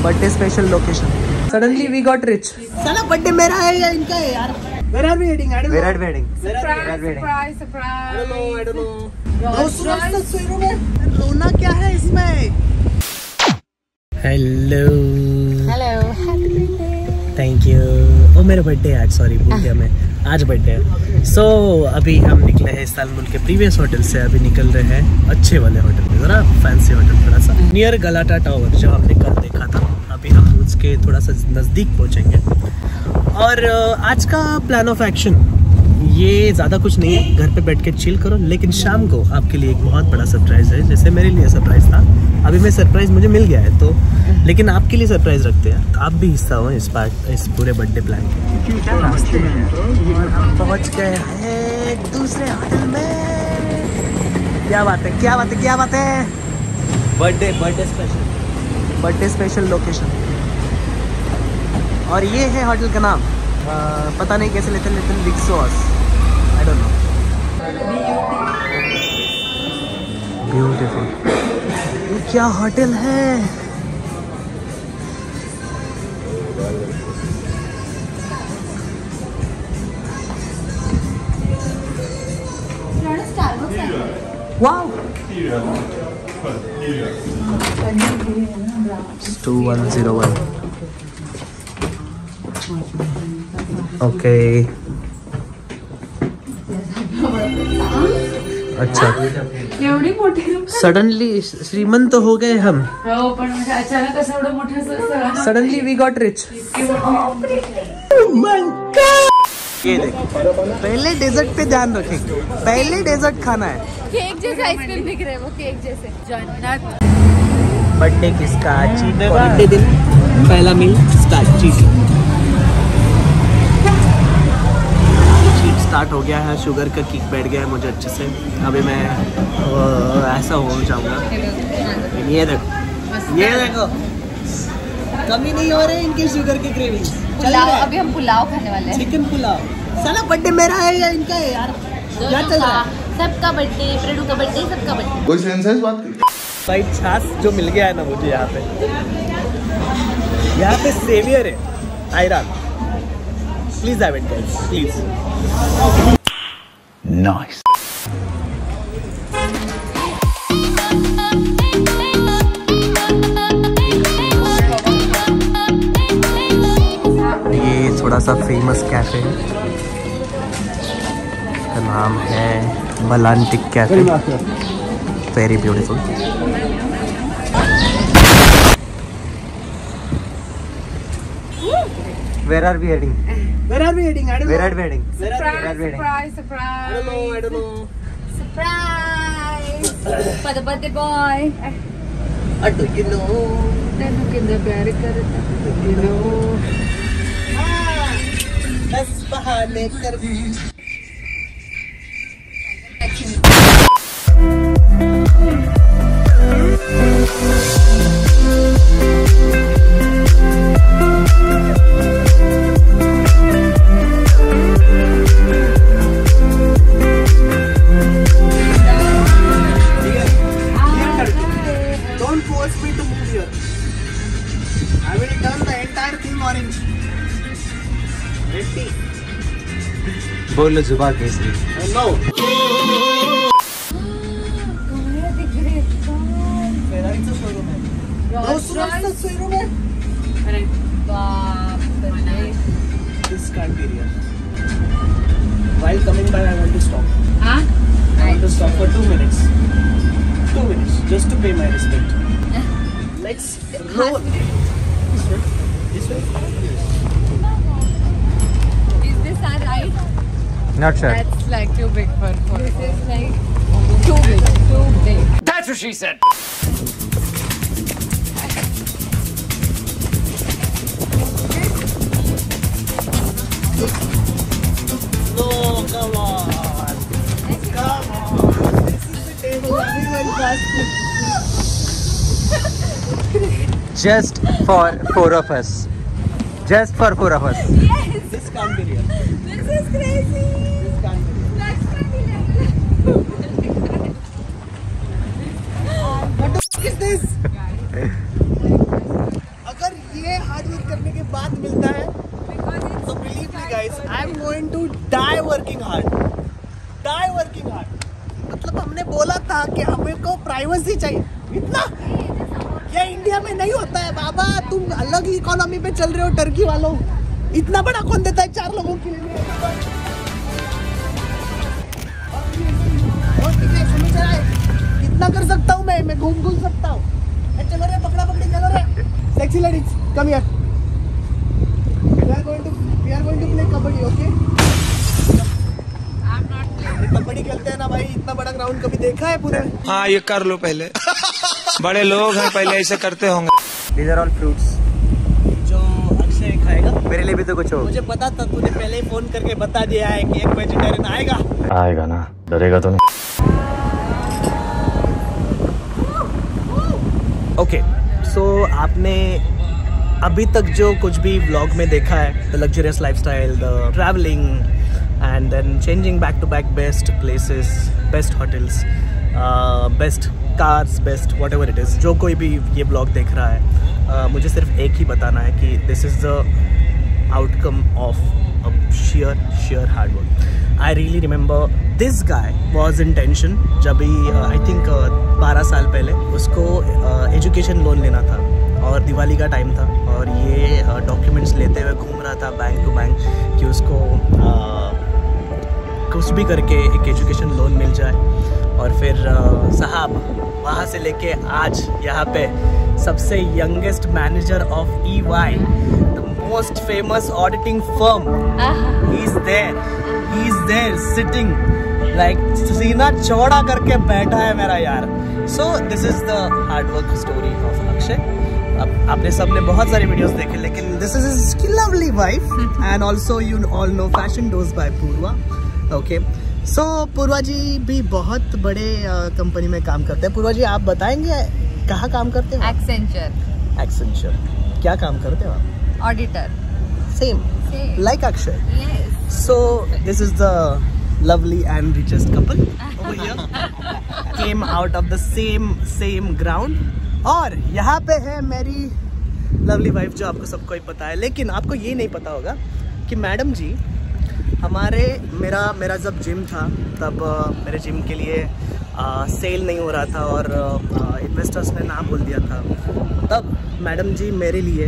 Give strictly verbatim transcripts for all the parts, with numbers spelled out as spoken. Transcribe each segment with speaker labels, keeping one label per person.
Speaker 1: Birthday special location. Suddenly we got rich. साला birthday मेरा है या इनका है यार? Where are we heading? I don't know. Where are we heading?
Speaker 2: Surprise, surprise, surprise.
Speaker 1: I don't know. I don't know. तस्वीरों में रोना क्या है इसमें? Hello
Speaker 2: hello, happy birthday.
Speaker 1: Thank you. ओ मेरा बर्थडे आज, सॉरी भूल गया मैं, आज बर्थडे है। सो अभी हम निकले हैं इस्तांबुल के प्रीवियस होटल से, अभी निकल रहे हैं अच्छे वाले होटल में, जरा फैंसी होटल थोड़ा सा नियर गलाटा टावर जो हमने कल देखा था। अभी हम उसके थोड़ा सा नज़दीक पहुँचेंगे। और आज का प्लान ऑफ एक्शन ये ज़्यादा कुछ नहीं है, घर पे बैठ के चिल करो, लेकिन शाम को आपके लिए एक बहुत बड़ा सरप्राइज़ है। जैसे मेरे लिए सरप्राइज़ था, अभी मैं सरप्राइज़ मुझे मिल गया है तो, लेकिन आपके लिए सरप्राइज़ रखते हैं, आप भी हिस्सा हो इस पार्ट इस पूरे बर्थडे प्लान के। रास्ते में और हम पहुँच गए हैं दूसरे होटल में। क्या बात है, क्या बात है, क्या बात है। Birthday birthday special birthday special location. और ये है होटल का नाम, आ, पता नहीं कैसे लेते लेते big sauce, I don't know. Beautiful, ये क्या होटल है। Wow, two one zero one. Okay, अच्छा,
Speaker 2: एवढी मोठी
Speaker 1: सडनली श्रीमंत हो गए हम।
Speaker 2: हो, पण अचानक असं एवढं मोठं
Speaker 1: सडनली वी गॉट रिच। ये देखो, पहले डेजर्ट पे ध्यान रखेंगे, पहले डेजर्ट खाना है।
Speaker 2: केक जैसे आइसक्रीम दिख रहे हैं, वो केक जैसे जन्नत।
Speaker 1: बर्थडे किसका? बर्थडे दिन पहला मील स्टार्ट, चीज स्टार्ट हो गया है। शुगर का किक बैठ गया है मुझे अच्छे से। अभी मैं ऐसा हो जाऊंगा। ये देखो, ये देखो, कमी नहीं हो रही इनके शुगर की क्रेविंग।
Speaker 2: पुलाव, अभी हम पुलाव खाने वाले हैं।
Speaker 1: चिकन पुलाव। साला बर्थडे मेरा है या इनका है यार? क्या चल रहा है?
Speaker 2: सबका बर्थडे, प्रेडू का बर्थडे, सबका बर्थडे।
Speaker 3: कोई सेंस है इस बात की?
Speaker 1: भाई छाछ जो मिल गया है ना मुझे यहाँ पे, यहाँ पे सेवियर है आयरन। Please have it guys, please.
Speaker 3: Nice.
Speaker 1: ये थोड़ा सा फेमस कैफे है, इसका नाम है बलांटिक cafe. Very beautiful. Where are we heading? Where are we heading? I don't know. Where are we heading? Where are we heading?
Speaker 2: Surprise, surprise.
Speaker 1: I don't know. I don't know.
Speaker 2: Surprise for the birthday boy.
Speaker 1: What do you know?
Speaker 2: तैनू किंदा प्यार करता, you know.
Speaker 1: बस बहाने कर। Don't force me to move here. I will turn the entire thing orange. Ready? बोलो जुबा केसरी। No. फेरारीचं शोरूम आहे। रोल्स रॉयसचं शोरूम आहे।
Speaker 2: अरे बाप रे।
Speaker 1: This can't be real. While coming by, I want to stop.
Speaker 2: हाँ?
Speaker 1: I want to stop for two minutes. Two minutes, just to pay my respect. Let's roll. This way. This way.
Speaker 2: Is this our ride?
Speaker 1: Not sure.
Speaker 2: That's like too big for for. This is like too big, too big.
Speaker 3: That's what she said.
Speaker 1: No, come on. Come on. This is the table. Everyone fast. Just for four of us. Just for four of us.
Speaker 2: Yes.
Speaker 1: This can't be real.
Speaker 2: This is crazy.
Speaker 1: This can't be real.
Speaker 2: That's funny.
Speaker 1: What the f is this? अगर ये hard work करने के बाद मिलता है तो believe me guys, I am going to die working hard, die working hard. मतलब हमने बोला था कि हमें को प्राइवेसी चाहिए, इतना ये इंडिया में नहीं होता है बाबा। तुम अलग ही इकोनॉमी पे चल रहे हो टर्की वालों, इतना बड़ा कौन देता है चार लोगों के लिए। कितना कर सकता हूँ मैं मैं घूम घूम सकता हूँ। चलो रे पकड़ा पकड़ी, चलो रे sexy ladies come here, we are going to we are going to play kabaddi, okay?
Speaker 2: I am not playing.
Speaker 1: Kabaddi खेलते हैं ना भाई, इतना बड़ा ग्राउंड कभी देखा है पूरे?
Speaker 4: हाँ ये कर लो पहले, बड़े लोग हैं पहले ऐसे करते होंगे।
Speaker 1: These are all fruits जो अक्षय खाएगा। मेरे लिए भी तो कुछ हो। मुझे पता था, तूने पहले ही फोन करके बता दिया है कि एक वेजिटेरियन आएगा।
Speaker 5: आएगा ना, डरेगा तो नहीं।
Speaker 1: ओके सो आपने अभी तक जो कुछ भी व्लॉग में देखा है, the luxurious lifestyle, the travelling and then changing back to back best places, best hotels, best cars, best whatever it is, जो कोई भी ये ब्लॉग देख रहा है, uh, मुझे सिर्फ एक ही बताना है कि this is the outcome of a sheer sheer hard work. I really remember this guy was in tension जब भी आई थिंक बारह साल पहले उसको एजुकेशन uh, लोन लेना था और दिवाली का टाइम था और ये डॉक्यूमेंट्स uh, लेते हुए घूम रहा था बैंक टू बैंक कि उसको uh, कुछ भी करके एक एजुकेशन लोन मिल जाए। और फिर uh, साहब वहाँ से लेके आज यहाँ पे सबसे youngest manager of E Y, most famous auditing firm, he is there, he is there sitting like सीना चौड़ा करके बैठा है मेरा यार। So this is the hard work story of Akshay. अब आपने सबने बहुत सारे वीडियोस देखे, लेकिन this is his lovely wife and also you all know Fashion Dose by Purva. Okay, so पूर्वा जी भी बहुत बड़े कंपनी uh, में काम करते हैं। पूर्वा जी आप बताएंगे कहाँ काम करते हो?
Speaker 2: Accenture.
Speaker 1: Accenture, क्या काम करते हो आप?
Speaker 2: Auditor.
Speaker 1: Same.
Speaker 2: Same.
Speaker 1: Like Akshay.
Speaker 2: Yes.
Speaker 1: So this is the lovely and richest couple over here. Came out of the same same ground. और यहाँ पे है मेरी lovely wife जो आपको सबको ही पता है, लेकिन आपको ये नहीं पता होगा कि मैडम जी हमारे मेरा मेरा जब जिम था तब uh, मेरे जिम के लिए सेल uh, नहीं हो रहा था और इन्वेस्टर्स uh, ने ना बोल दिया था, तब मैडम जी मेरे लिए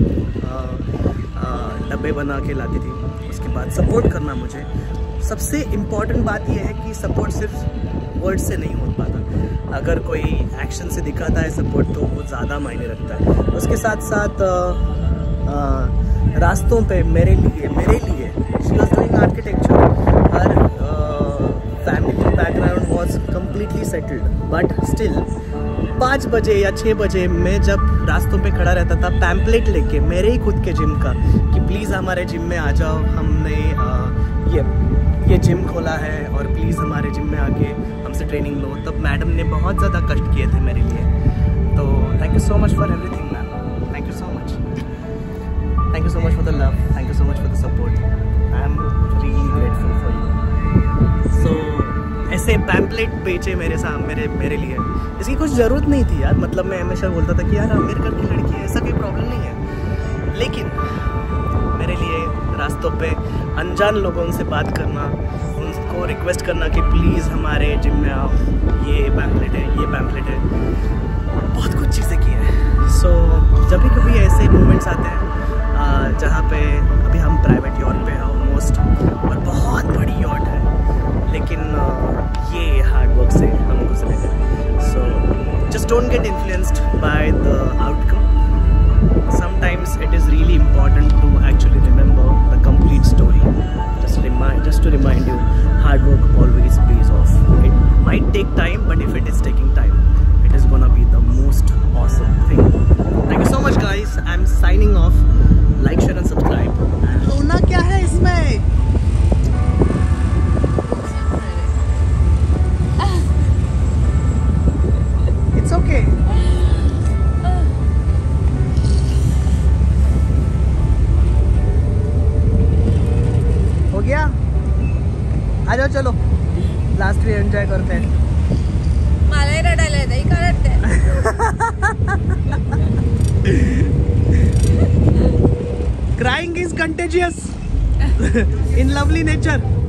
Speaker 1: डब्बे बना के लाती थी। उसके बाद सपोर्ट करना, मुझे सबसे इम्पॉर्टेंट बात यह है कि सपोर्ट सिर्फ वर्ड से नहीं हो पाता, अगर कोई एक्शन से दिखाता है सपोर्ट तो वो ज़्यादा मायने रखता है। उसके साथ साथ आ, आ, रास्तों पे मेरे लिए मेरे लिए she was doing architecture, her family background was completely settled, but still पाँच बजे या छः बजे मैं जब रास्तों पे खड़ा रहता था पैम्पलेट लेके मेरे ही खुद के जिम का कि प्लीज़ हमारे जिम में आ जाओ, हमने आ, ये ये जिम खोला है और प्लीज़ हमारे जिम में आके हमसे ट्रेनिंग लो, तब मैडम ने बहुत ज़्यादा कष्ट किए थे मेरे लिए। तो thank you so much for everything ma'am, thank you so much, thank you so much for the love, thank you so much for the support, I am really grateful for you. सो ऐसे pamphlet बेचे मेरे साथ मेरे मेरे लिए, इसकी कुछ ज़रूरत नहीं थी यार। मतलब मैं हमेशा बोलता था कि यार अमेरिकन की लड़की है, ऐसा कोई प्रॉब्लम नहीं है, लेकिन मेरे लिए रास्तों पे अनजान लोगों से बात करना, उनको रिक्वेस्ट करना कि प्लीज़ हमारे जिम में आओ, ये पैम्पलेट है, ये पैम्पलेट है, बहुत कुछ चीज़ें की हैं। सो so, जब भी कभी ऐसे मोमेंट्स आते हैं जहाँ पे अभी हम प्राइवेट यॉट पे हैं ऑलमोस्ट, और बहुत बड़ी यॉट है, लेकिन ये हार्ड वर्क से हम गुजरे हैं। So just don't get influenced by the outcome. Sometimes it is really important to actually remember the complete story. Just remind, just to remind you, hard work always pays off. It might take time, but if it is taking time, it is gonna be the most awesome thing. Thank you so much, guys. I'm signing off. Like, share, and subscribe. रोना क्या है इसमें? It's okay. हो गया? आ जाओ चलो, last we enjoy करते हैं।
Speaker 2: मला रडायला येतं, ही का रडते?
Speaker 1: contagious in lovely nature.